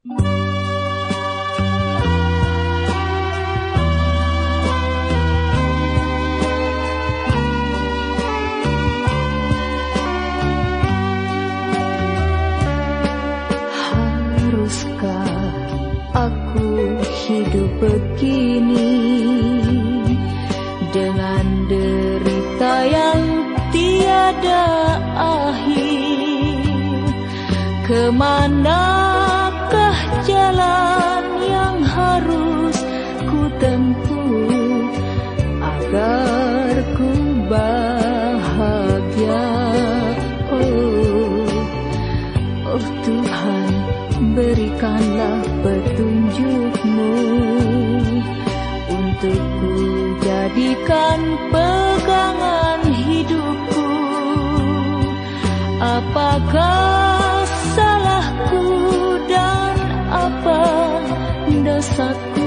Haruskah aku hidup begini dengan derita yang tiada akhir? Kemanakah jalan yang harus ku tempuh agar ku bahagia? Oh Tuhan, berikanlah petunjuk-Mu untuk ku jadikan pegangan hidupku. Apakah salahku dan apa dosaku?